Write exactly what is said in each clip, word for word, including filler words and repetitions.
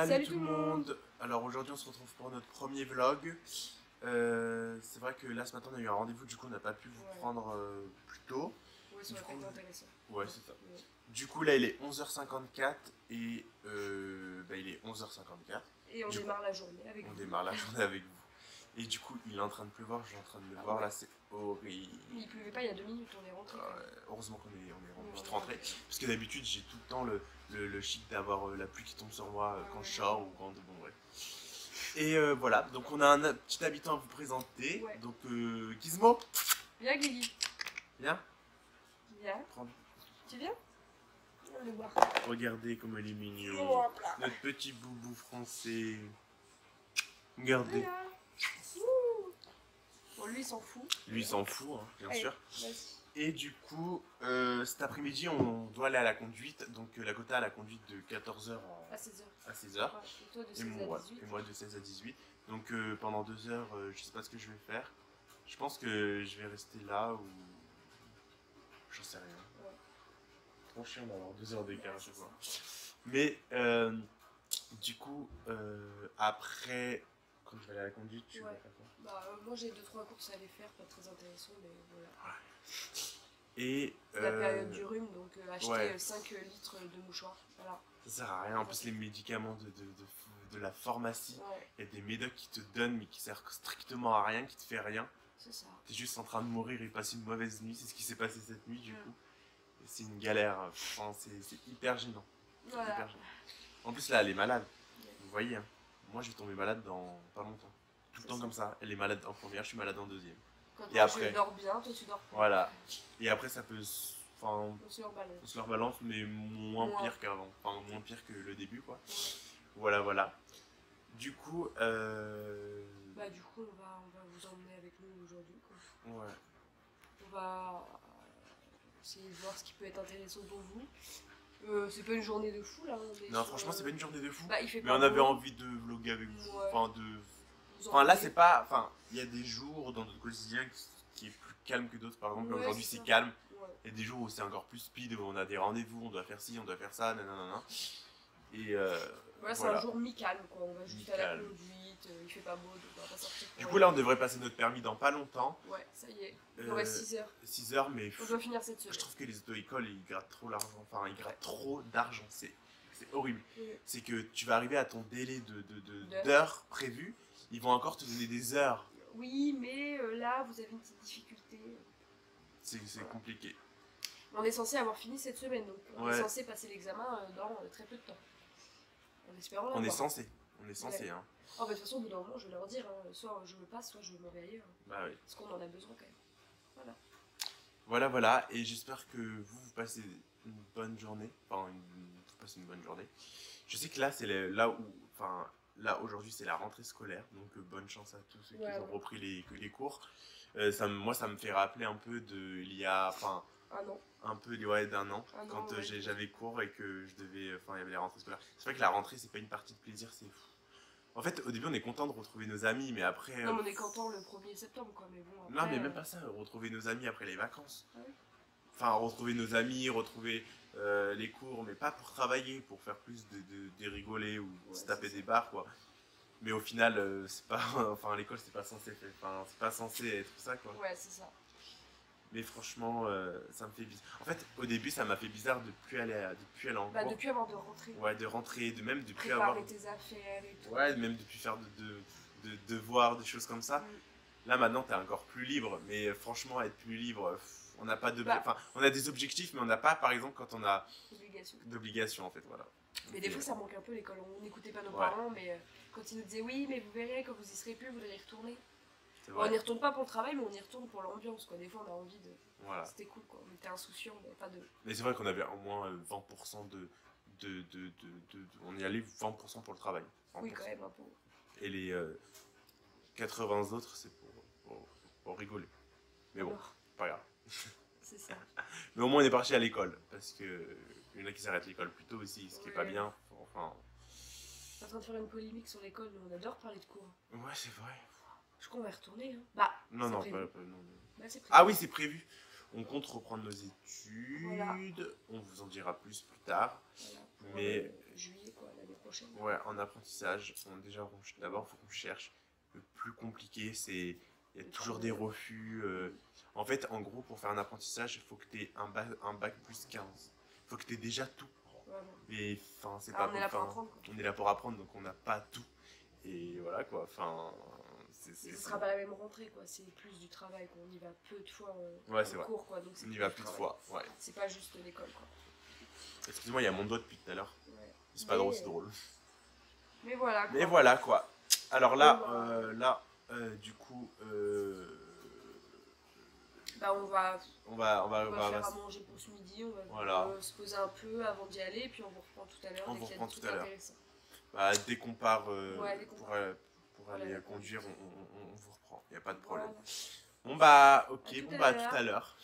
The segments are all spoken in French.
Salut, Salut tout le monde. Alors aujourd'hui on se retrouve pour notre premier vlog. Euh, c'est vrai que là ce matin on a eu un rendez-vous, du coup on n'a pas pu vous Ouais. prendre euh, plus tôt. Ouais, ça Du aurait coup, été intéressant. ouais c'est ça. Ouais. Du coup là il est onze heures cinquante-quatre et euh, bah, il est onze heures cinquante-quatre. Et on Du démarre la journée avec On vous. démarre la journée avec vous. Et du coup il est en train de pleuvoir, je suis en train de le Ah voir ouais. là, c'est horrible. Mais il pleuvait pas il y a deux minutes, on est rentré. Euh, heureusement qu'on est, on est Ouais, vite on est rentré. rentré. Parce que d'habitude j'ai tout le temps le, le, le chic d'avoir euh, la pluie qui tombe sur moi euh, Ouais, quand ouais, je sors ouais. ou quand. Bon, ouais. Et euh, voilà, donc on a un petit habitant à vous présenter. Ouais. Donc euh, Gizmo, Viens Guigui. viens, Viens. prends. Tu viens? On va le voir. Regardez comme il est mignon. Oh, là. Notre petit boubou français. Regardez. Voilà. Ouh. Bon, lui il s'en fout. Lui il s'en fout, hein, bien Allez, sûr. vas-y. Et du coup, euh, cet après-midi, on doit aller à la conduite. Donc euh, la quota à la conduite de quatorze heures À seize heures. à seize heures. Ouais, et toi de Et seize moi, à dix-huit. et moi de seize à dix-huit. Donc euh, pendant deux heures, euh, je sais pas ce que je vais faire. Je pense que je vais rester là ou. J'en sais rien. Ouais. Trop chiant d'avoir deux heures d'écart à Ouais, chaque c'est fois. Mais euh, du coup, euh, après, quand je vais aller à la conduite, tu Ouais. vas faire quoi? Bah, euh, moi j'ai deux trois courses à aller faire, pas très intéressant, mais voilà. Et. C'est la euh, période du rhume, donc euh, acheter ouais. euh, cinq litres de mouchoirs. Voilà. Ça sert à rien. En plus, les médicaments de, de, de, de la pharmacie, Ouais, il y a des médocs qui te donnent, mais qui servent strictement à rien, qui te fait rien. c'est ça. T'es juste en train de mourir et passer une mauvaise nuit. C'est ce qui s'est passé cette nuit, du Mm. coup. Et c'est une galère. Enfin, c'est c'est hyper gênant. Voilà. Hyper gênant. En plus, là, elle est malade. Vous voyez, hein. Moi, je vais tomber malade dans pas longtemps. Tout le C'est temps ça. comme ça. Elle est malade en première, je suis malade en deuxième. Quand Et moi, après- je dors bien, toi tu dors pas. Voilà. Et après, ça peut. se- Enfin, On se leur balance. on se leur balance, mais moins Moins. pire qu'avant. Enfin, moins pire que le début, quoi. Voilà, voilà. Du coup, euh... Bah du coup on va, on va vous emmener avec nous aujourd'hui. quoi. ouais. On va essayer de voir ce qui peut être intéressant pour vous. Euh, c'est pas une journée de fou là. on est Non, sur, franchement, c'est euh, pas une journée de fou. Bah il fait Mais pas on avait beau, envie de vlogger avec vous. Ouais. Enfin, de. vous Enfin, là, emmener. c'est pas. Enfin, il y a des jours dans notre quotidien qui, qui est plus calme que d'autres. Par exemple, là, Ouais, aujourd'hui, c'est c'est ça. calme. Ouais. Il y a des jours où c'est encore plus speed, où on a des rendez-vous, on doit faire ci, on doit faire ça, nanana. Et euh, Voilà, c'est voilà. un jour mi-calme quoi. On va juste à la Mi-calme. conduite, euh, il fait pas beau, donc on va pas sortir. pour Du rien. coup, là, on devrait passer notre permis dans pas longtemps. Ouais, ça y est. Il Euh, nous reste six heures. six heures, mais. On doit finir cette Je semaine. trouve que les auto-écoles, ils grattent trop l'argent. Enfin, ils grattent trop d'argent. C'est c'est horrible. Ouais. C'est que tu vas arriver à ton délai de, de, de- D'heures. d'heures prévues. Ils vont encore te donner des heures. Oui, mais euh, là vous avez une petite difficulté. C'est c'est compliqué. On est censé avoir fini cette semaine, donc on Ouais. est censé passer l'examen euh, dans euh, très peu de temps. En espérant On est l'avoir. censé. On est censé, Ouais. hein. Oh, bah, de toute façon, au bout d'un moment, je vais leur dire, hein, soit je me passe, soit je m'en vais ailleurs. Bah oui. Parce qu'on en a besoin quand même. Voilà. Voilà, voilà. Et j'espère que vous, vous passez une bonne journée. Enfin, une, vous passez une bonne journée. Je sais que là, c'est le- là où. Enfin, là, aujourd'hui, c'est la rentrée scolaire. Donc, euh, bonne chance à tous ceux Ouais, qui ont ouais. repris les, les cours. Euh, ça, me- moi, ça me fait rappeler un peu de. Il y a. Enfin. Ah non. Un peu ouais, d'un an, Un an, quand euh, ouais. j'ai- j'avais cours et que je devais. Enfin, il y avait les rentrées scolaires. C'est vrai que la rentrée, c'est pas une partie de plaisir, c'est fou. En fait, au début, on est content de retrouver nos amis, mais après. Non, euh, mais on est content le premier septembre, quoi. Mais bon, après, Non, mais même euh, pas ça, retrouver nos amis après les vacances. Ah oui. Enfin, retrouver nos amis, retrouver euh, les cours, mais pas pour travailler, pour faire plus de, de, de rigoler ou Ouais, se taper c'est des ça. barres, quoi. Mais au final, euh, c'est pas. Enfin, à l'école, c'est pas censé faire. Enfin, c'est pas censé être ça, quoi. Ouais, c'est ça. Mais franchement, euh, ça me fait bizarre. En fait, au début, ça m'a fait bizarre de plus aller, à, de plus aller en Bah, cours. depuis avant de rentrer, Ouais, de rentrer, de même de plus préparer avoir. tes affaires et tout. Ouais, même de plus faire de, de, de devoirs, des choses comme ça. Mm. Là, maintenant, t'es encore plus libre. Mais euh, franchement, être plus libre, pff, on n'a pas d'obje- Bah. Enfin, on a des objectifs, mais on n'a pas, par exemple, quand on a Obligation. d'obligations, en fait, voilà. Mais des Et, fois, ça manque un peu l'école. On n'écoutait pas nos Ouais. parents, mais euh, quand ils nous disaient oui, mais vous verrez, quand vous y serez plus, vous allez y retourner. c'est Bon, vrai. on n'y retourne pas pour le travail, mais on y retourne pour l'ambiance, quoi. Des fois, on a envie de. Voilà. C'était cool, quoi. On était insouciants, mais pas de. Mais c'est vrai qu'on avait au moins euh, vingt pour cent de de, de, de, de- de- On y allait vingt pour cent pour le travail. Oui, vingt pour cent. quand même, un peu. Et les euh, quatre-vingts autres, c'est pour, pour, pour rigoler. Mais bon, Alors, pas grave. c'est ça. Mais au moins, on est parti à l'école. Parce que euh, il y en a qui s'arrêtent l'école plus tôt aussi, ce qui est pas Ouais. bien. Enfin, On est en train de faire une polémique sur l'école, mais on adore parler de cours. ouais, c'est vrai. Je crois qu'on va y retourner, hein. Bah, Non, c'est non, prévu. pas, pas- non, non. Bah, c'est prévu. Ah oui, c'est prévu. On compte reprendre nos études. Voilà. On vous en dira plus plus tard. Voilà. pour Mais euh, juillet, quoi, l'année prochaine. ouais, en apprentissage, on, déjà, on- d'abord, il faut qu'on cherche. Le plus compliqué, c'est il y a toujours des refus. euh. En fait, en gros, pour faire un apprentissage, il faut que tu aies un bac, un bac plus quinze. Il faut que tu aies déjà tout. Vraiment. Mais enfin, c'est Ah, pas on est là pour enfin, apprendre, quoi. on est là pour apprendre, donc on n'a pas tout. Et voilà quoi, enfin. c'est- Et c'est- ce c'est- sera pas la même rentrée, quoi. C'est plus du travail, quoi. On y va peu de fois euh, Ouais, c'est en vrai. cours, quoi. Donc c'est On y plus va du plus de travail. fois, ouais. C'est pas juste l'école, quoi. Excuse-moi, il y a mon doigt depuis tout à l'heure. Ouais. C'est pas Mais- drôle, c'est drôle. Mais voilà, quoi. Mais voilà quoi. Alors là, Bon, bah. euh, là, euh, du coup, euh, Bah, on va, on va, on va, on on va va- faire on à va- manger pour ce midi. On va Voilà. euh, se poser un peu avant d'y aller. Et puis on vous reprend tout à l'heure. On dès vous qu'il y a reprend des tout trucs à l'heure. intéressants. bah, dès qu'on part euh, Ouais, dès qu'on pour, part. euh, pour Voilà, aller la conduire, on, on- on- on vous reprend. Il n'y a pas de problème. Voilà. Bon bah, ok, À tout bon à bah, à l'heure. tout à l'heure.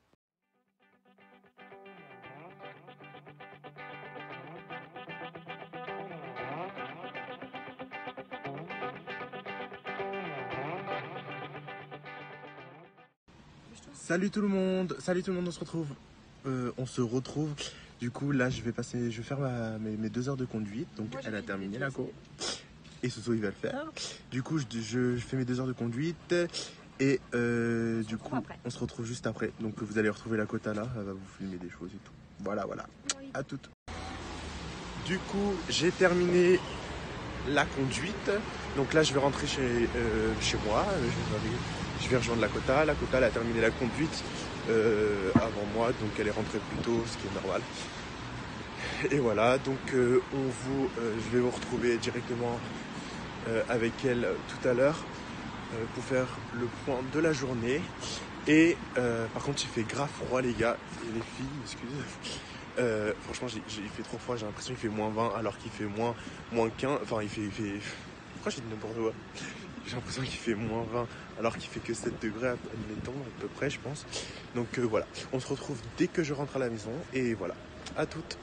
Salut tout le monde, salut tout le monde, on se retrouve. Euh, on se retrouve. Du coup, là, je vais passer, je vais faire ma- mes, mes deux heures de conduite. Donc, Moi, j'ai elle a fini terminé de la passer. cour. Et Soso, il va le faire. Du coup, je, je- je fais mes deux heures de conduite. Et euh, du coup, après. on se retrouve juste après. Donc, vous allez retrouver la Cota là. Elle va vous filmer des choses et tout. Voilà, voilà. À toutes. Du coup, j'ai terminé la conduite. Donc là, je vais rentrer chez, euh, chez moi. Je vais, aller- je vais rejoindre la Cota. La Cota, elle a terminé la conduite euh, avant moi. Donc, elle est rentrée plus tôt, ce qui est normal. Et voilà, donc euh, on vous, euh, je vais vous retrouver directement euh, avec elle tout à l'heure euh, pour faire le point de la journée. Et euh, par contre, il fait grave froid, les gars et les filles, excusez. Euh, franchement, j'ai, j'ai- il fait trop froid, j'ai l'impression qu'il fait moins vingt alors qu'il fait moins, moins quinze. Enfin, il fait, il fait. Pourquoi j'ai dit n'importe quoi? J'ai l'impression qu'il fait moins vingt alors qu'il fait que sept degrés, admettons, à peu près, je pense. Donc euh, voilà, on se retrouve dès que je rentre à la maison. Et voilà, à toutes.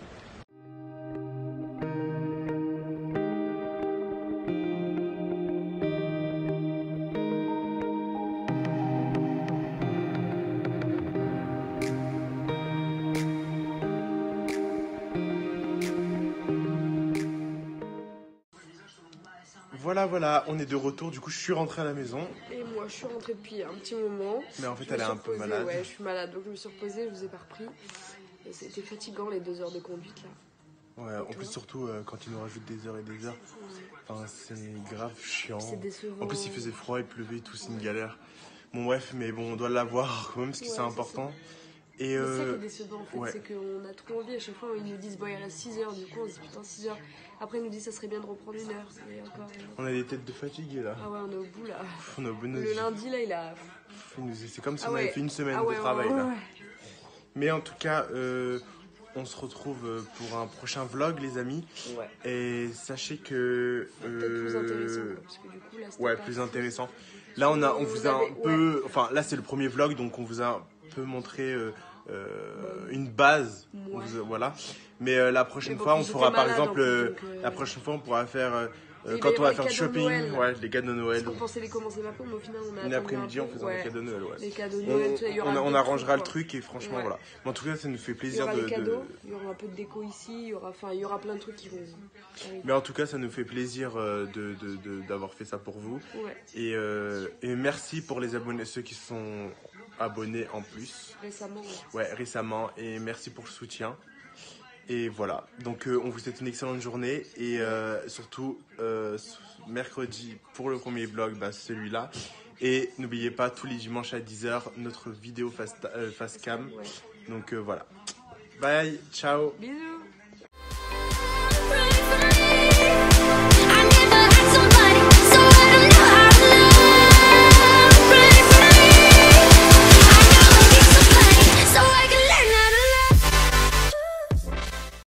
Voilà, voilà, on est de retour. Du coup, je suis rentré à la maison. Et moi, je suis rentrée depuis un petit moment. Mais en fait, Je me elle est suis un peu reposée, malade. Ouais, je suis malade, donc je me suis reposée, je vous ai pas repris. Et c'était fatigant les deux heures de conduite là. Ouais, en plus, surtout euh, quand il nous rajoute des heures et des heures. Enfin, c'est grave chiant. C'est décevant. En plus, il faisait froid, il pleuvait, tout, c'est une galère. Bon, bref, mais bon, on doit l'avoir quand même, parce que Ouais, c'est c'est important. Et Mais c'est ça qui euh, est décevant en fait, ouais. c'est qu'on a trop envie à chaque fois, ils nous disent bon il reste six heures, du coup on se dit putain six heures. Après ils nous disent ça serait bien de reprendre une heure, et encore. et encore. on a des têtes de fatigués là. Ah ouais, on est au bout là. On a au bout de nos Le vies. lundi là il a. C'est comme si Ah on avait ouais. fait une semaine Ah ouais, de travail ouais, là. ouais. Mais en tout cas, euh, on se retrouve euh, pour un prochain vlog, les amis. Ouais. Et sachez que. Peut-être plus euh, intéressant quoi, parce que du coup là c'était Ouais, pas plus fou. intéressant. Là, on, a, on On vous a un avait- peu. Enfin, là, c'est le premier vlog, donc on vous a un peu montré euh, euh, une base. On Ouais. vous a- voilà. Mais euh, la prochaine Mais bon, fois, on j'étais fera par malade, en exemple. plus, euh, donc, euh, La prochaine fois, on pourra faire. euh, Et il quand va y on va avoir faire les du cadeaux de shopping, Noël, là. ouais, les cadeaux de Noël. Parce qu'on pensait les commencer maintenant, mais au final on a Une attendu après-midi un en peu, faisant ouais. les cadeaux de Noël, ouais. Les cadeaux de On, Noël, tu sais, il y aura on- on d'autres arrangera trucs, le quoi. truc et franchement, Ouais. voilà. Mais en tout cas, ça nous fait Il y plaisir aura de. les de- cadeaux, il y aura un peu de déco ici, il y aura, enfin, il y aura plein de trucs qui vont arriver. Mais en tout cas, ça nous fait plaisir euh, de, de- de- d'avoir fait ça pour vous. Ouais, Et, euh, et merci pour les abonnés, ceux qui sont abonnés en plus. récemment. Ouais. Ouais, récemment. Et merci pour le soutien. Et voilà. Donc, euh, on vous souhaite une excellente journée. Et euh, surtout, euh, mercredi, pour le premier vlog, bah, celui-là. Et n'oubliez pas, tous les dimanches à dix heures, notre vidéo face, euh, face cam. Ouais. Donc, euh, voilà. Bye, ciao. Bisous.